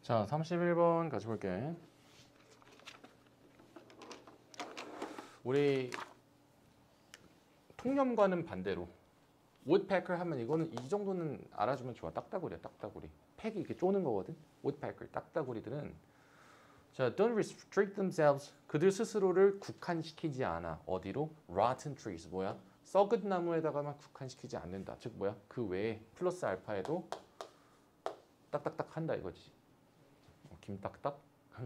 자, 31번 같이 볼게. 우리 통념과는 반대로 woodpecker 하면 이거는 이 정도는 알아주면 좋아. 딱따구리야, 딱따구리. 팩이 이렇게 쪼는 거거든. woodpecker, 딱따구리들은 자, don't restrict themselves. 그들 스스로를 국한시키지 않아. 어디로? rotten trees. 뭐야? 썩은 나무에다가만 국한시키지 않는다. 즉 뭐야? 그 외에 플러스 알파에도 딱딱딱 한다 이거지. 김딱딱?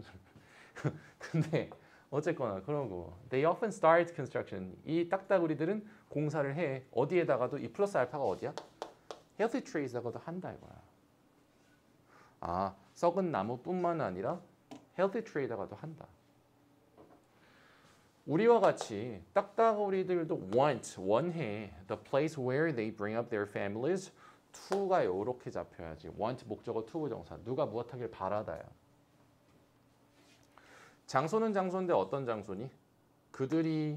근데 어쨌거나 그런 거. They often start construction. 이 딱따구리들은 공사를 해. 어디에다가도 이 플러스 알파가 어디야? healthy trees에다가도 한다 이거야. 아, 썩은 나무뿐만 아니라 healthy tree에다가도 한다. 우리와 같이 딱따구리들도 원해. The place where they bring up their families. to가 이렇게 잡혀야지. want 목적어 to 부정사. 누가 무엇하길 바라다야. 장소는 장소인데 어떤 장소니? 그들이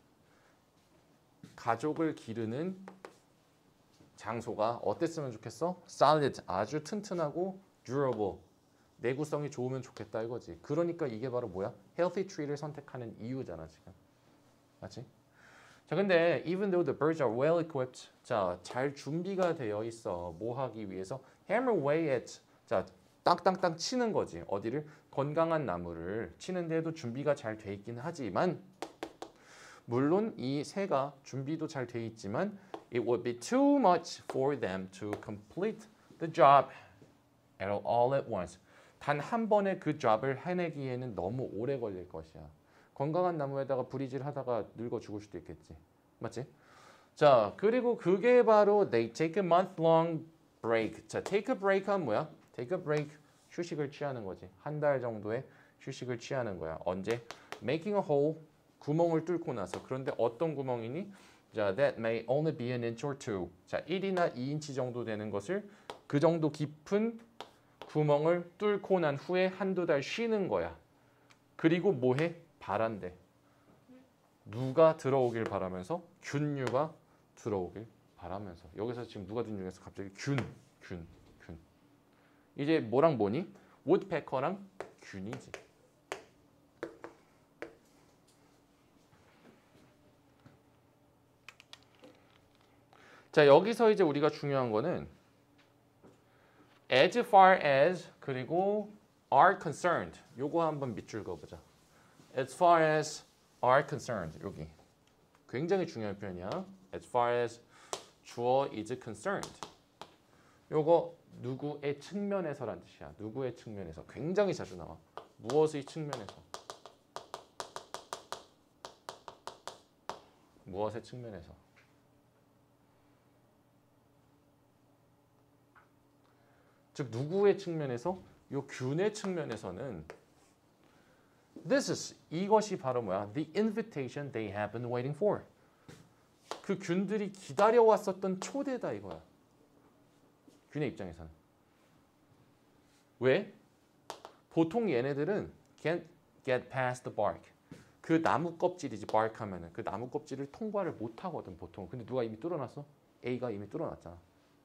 가족을 기르는 장소가 어땠으면 좋겠어? solid, 아주 튼튼하고 durable, 내구성이 좋으면 좋겠다 이거지. 그러니까 이게 바로 뭐야? healthy tree를 선택하는 이유잖아 지금. 맞지? 자, 근데 even though the birds are well equipped, 자, 잘 준비가 되어 있어. 뭐 하기 위해서? hammer away at, 자, 땅땅땅 치는 거지. 어디를? 건강한 나무를 치는데도 준비가 잘 돼 있긴 하지만 물론 이 새가 준비도 잘 돼 있지만 it would be too much for them to complete the job all at once. 단 한 번에 그 job을 해내기에는 너무 오래 걸릴 것이야. 건강한 나무에다가 부리질 하다가 늙어 죽을 수도 있겠지. 맞지? 자, 그리고 그게 바로 they take a month long break. 자, take a break 하면 뭐야? take a break. 휴식을 취하는 거지. 한 달 정도의 휴식을 취하는 거야. 언제? making a hole. 구멍을 뚫고 나서. 그런데 어떤 구멍이니? 자, that may only be an inch or two. 자, 1이나 2인치 정도 되는 것을 그 정도 깊은 구멍을 뚫고 난 후에 한두 달 쉬는 거야. 그리고 뭐해? 바란대. 누가 들어오길 바라면서? 균류가 들어오길 바라면서. 여기서 지금 누가 든 중에서 갑자기 균. 이제 뭐랑 뭐니? woodpecker랑 균이지. 자, 여기서 이제 우리가 중요한 거는 as far as 그리고 are concerned. 요거 한번 밑줄 그어보자. as far as are concerned. 여기 굉장히 중요한 표현이야. as far as 주어 is concerned. 요거 누구의 측면에서란 뜻이야. 누구의 측면에서. 굉장히 자주 나와. 무엇의 측면에서. 무엇의 측면에서. 즉 누구의 측면에서? 요 균의 측면에서는 this is 이것이 바로 뭐야? The invitation they have been waiting for. 그 균들이 기다려왔었던 초대다 이거야. 균의 입장에서는. 왜? 보통 얘네들은 can't get past the bark. 그 나무 껍질이지 bark 하면은 그 나무 껍질을 통과를 못 하거든 보통. 근데 누가 이미 뚫어놨어? A가 이미 뚫어놨잖아.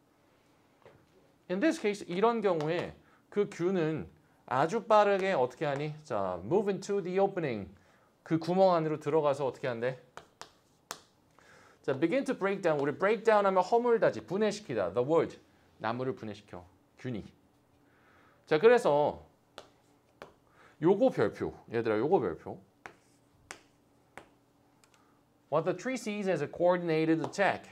In this case 이런 경우에 그 균은 아주 빠르게 어떻게 하니? 자, move into the opening. 그 구멍 안으로 들어가서 어떻게 한대? 자, begin to break down. 우리 break down 하면 허물다지, 분해시키다. The wood. 나무를 분해시켜. 균이. 자, 그래서 요거 별표. 얘들아, 요거 별표. What the tree sees as a coordinated attack.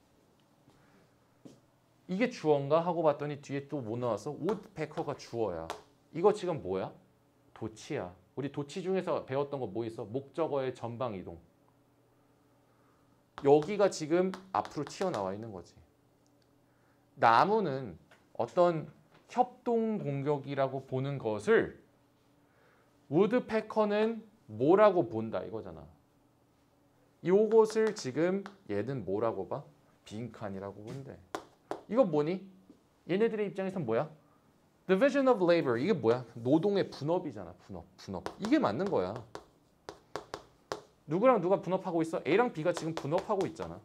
이게 주어인가 하고 봤더니 뒤에 또 뭐 나왔어? woodpecker가 주어야. 이거 지금 뭐야? 도치야. 우리 도치 중에서 배웠던 거 뭐 있어? 목적어의 전방 이동. 여기가 지금 앞으로 튀어나와 있는 거지. 나무는 어떤 협동 공격이라고 보는 것을 woodpecker는 뭐라고 본다 이거잖아. 요것을 지금 얘는 뭐라고 봐? 빈칸이라고 본대. 이거 뭐니? 얘네들의 입장에서는 뭐야? Division of labor. 이게 뭐야? 노동의 분업이잖아. 분업. 이게 맞는 거야. 누구랑 누가 분업하고 있어? A랑 B가 지금 분업하고 있잖아.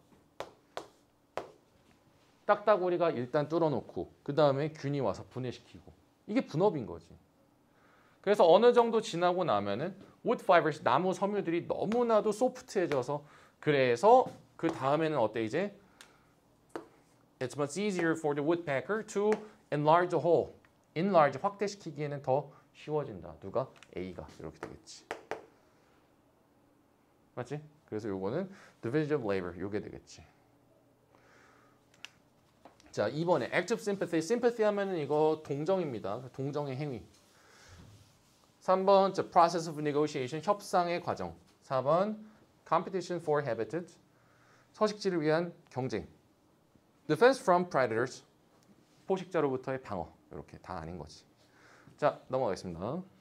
딱따구리가 일단 뚫어놓고 그 다음에 균이 와서 분해시키고. 이게 분업인 거지. 그래서 어느 정도 지나고 나면은 wood fibers 나무 섬유들이 너무나도 소프트해져서 그래서 그 다음에는 어때 이제 It's much easier for the woodpecker to enlarge the hole. enlarge 확대시키기에는 더 쉬워진다. 누가? A가 이렇게 되겠지. 맞지? 그래서 요거는 division of labor 요게 되겠지. 자, 2번에 active sympathy. sympathy 하면은 이거 동정입니다. 동정의 행위. 3번 process of negotiation. 협상의 과정. 4번 competition for habitat. 서식지를 위한 경쟁. defense from predators. 포식자로부터의 방어. 이렇게 다 아닌 거지. 자, 넘어가겠습니다.